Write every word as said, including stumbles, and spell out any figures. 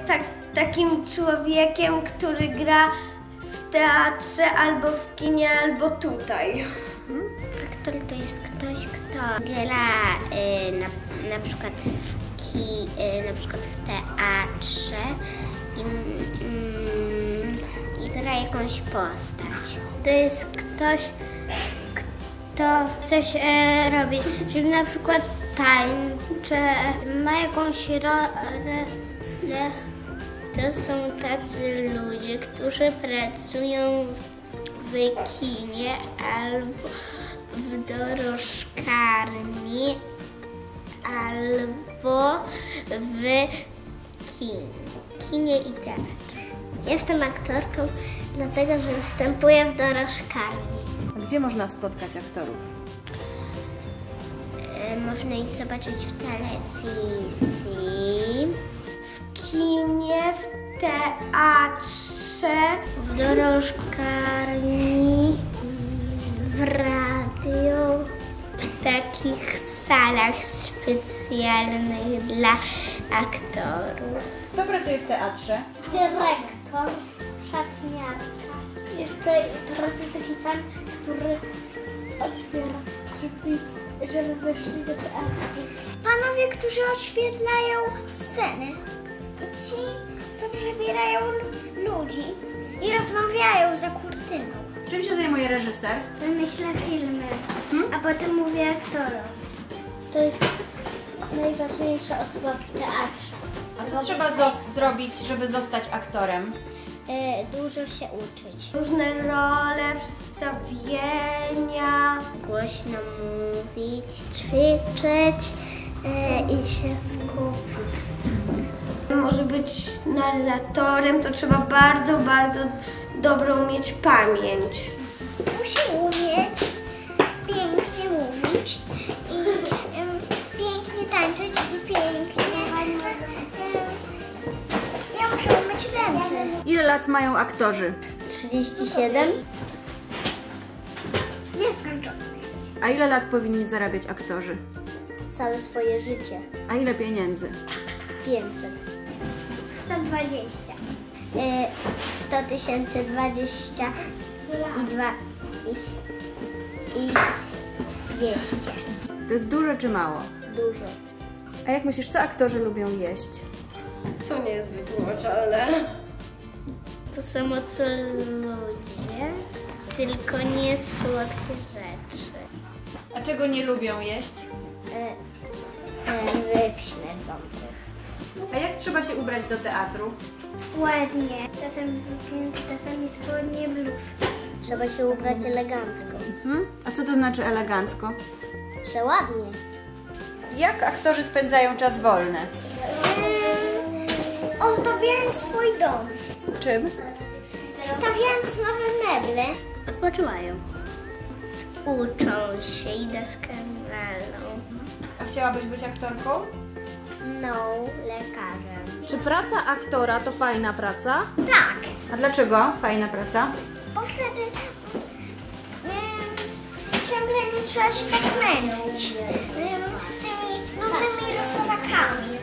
tak, takim człowiekiem, który gra w teatrze, albo w kinie, albo tutaj. Hmm? Aktor to jest ktoś, kto gra y, na, na przykład w ki, y, na przykład w teatrze i, mm, i gra jakąś postać. To jest ktoś, kto coś e, robi, czyli na przykład tańczy, ma jakąś rolę. To są tacy ludzie, którzy pracują w kinie albo w dorożkarni, albo w kinie, kinie i teatrze. Jestem aktorką, dlatego że występuję w dorożkarni. A gdzie można spotkać aktorów? Można ich zobaczyć w telewizji, W kinie, w teatrze, w dorożkarni, w radio, w takich salach specjalnych dla aktorów. Kto pracuje w teatrze? Dyrektor, szatniarka. Jeszcze pracuje taki pan, który otwiera drzwi, żeby weszli do teatru. Panowie, którzy oświetlają sceny i ci, co przebierają ludzi i rozmawiają za kurtyną. Czym się zajmuje reżyser? wymyślę filmy, Hmm? a potem mówię aktorom. To jest najważniejsza osoba w teatrze. A co trzeba zos- zrobić, żeby zostać aktorem? E, dużo się uczyć. Różne role, przedstawienia. Głośno mówić, ćwiczyć e, i się skupić. Może być narratorem, to trzeba bardzo, bardzo dobrą mieć pamięć. Musi umieć pięknie mówić i em, pięknie tańczyć i pięknie... Em, ja muszę umyć ręce. Ile lat mają aktorzy? trzydzieści siedem. Nieskończone. A ile lat powinni zarabiać aktorzy? Całe swoje życie. A ile pieniędzy? pięćset. sto dwadzieścia. E, sto tysięcy dwadzieścia i dwa i, i dwieście. To jest dużo czy mało? Dużo. A jak myślisz, co aktorzy lubią jeść? To nie jest wytłumaczalne. To samo co ludzie, tylko nie słodkie rzeczy. A czego nie lubią jeść? E, e, ryb śmierdzących. A jak trzeba się ubrać do teatru? Ładnie. Czasem sukienki, czasami spodnie, bluzki. Trzeba się ubrać elegancko. Hmm? A co to znaczy elegancko? Że ładnie. Jak aktorzy spędzają czas wolny? E, ozdabiając swój dom. Czym? Wstawiając nowe meble. Odpoczywają. Uczą się i doskonalą. A chciałabyś być aktorką? No, lekarzem. Czy praca aktora to fajna praca? Tak, A dlaczego fajna praca? bo wtedy em, ciągle nie trzeba się tak męczyć em, tymi nudnymi rysunakami.